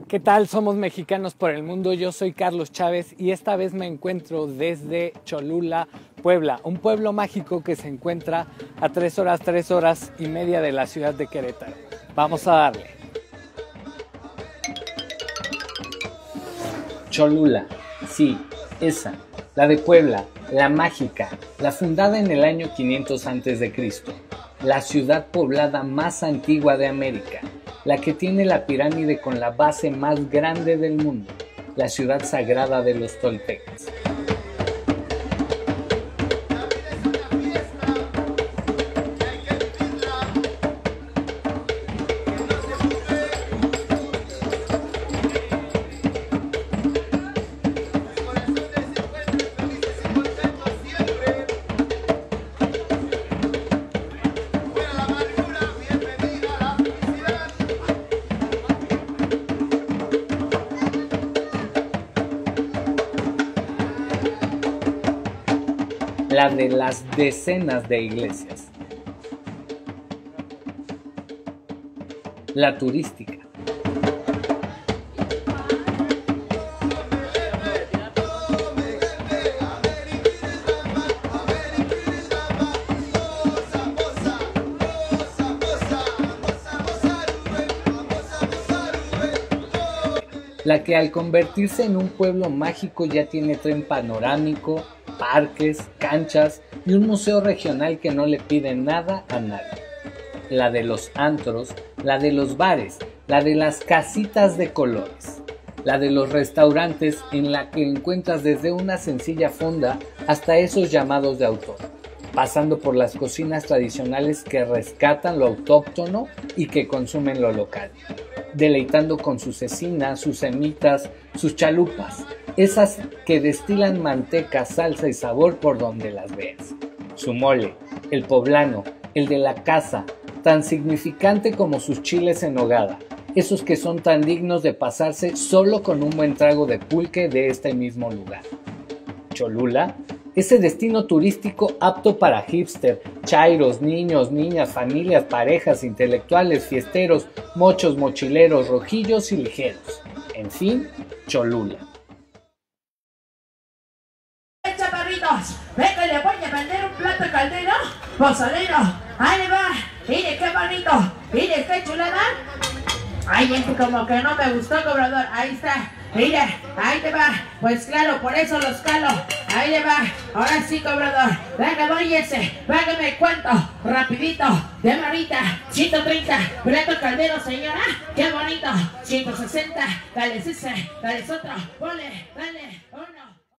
¿Qué tal? Somos Mexicanos por el Mundo. Yo soy Carlos Chávez y esta vez me encuentro desde Cholula, Puebla, un pueblo mágico que se encuentra a 3 horas y media de la ciudad de Querétaro. Vamos a darle. Cholula, sí, esa, la de Puebla, la mágica, la fundada en el año 500 a.C., la ciudad poblada más antigua de América, la que tiene la pirámide con la base más grande del mundo, la ciudad sagrada de los toltecas. La de las decenas de iglesias. La turística. La que al convertirse en un pueblo mágico ya tiene tren panorámico, parques, canchas y un museo regional que no le pide nada a nadie. La de los antros, la de los bares, la de las casitas de colores, la de los restaurantes en la que encuentras desde una sencilla fonda hasta esos llamados de autor, pasando por las cocinas tradicionales que rescatan lo autóctono y que consumen lo local, deleitando con su cecina, sus semitas, sus chalupas, esas que destilan manteca, salsa y sabor por donde las veas. Su mole, el poblano, el de la casa, tan significante como sus chiles en nogada, esos que son tan dignos de pasarse solo con un buen trago de pulque de este mismo lugar. Cholula, ese destino turístico apto para hipster, chairos, niños, niñas, familias, parejas, intelectuales, fiesteros, mochos, mochileros, rojillos y ligeros. En fin, Cholula. Chaparritos, ve que le voy a vender un plato de caldero pozolero. Ahí le va, mire qué bonito, mire qué chulada. Ay, este como que no me gustó, cobrador. Ahí está, mire, ahí te va. Pues claro, por eso los calo. Ahí le va, ahora sí, cobrador. Venga, doy ese, págame cuánto, rapidito, de marita, 130, plato caldero, señora, qué bonito, 160, dale ese, dale otro, ponle, dale, uno.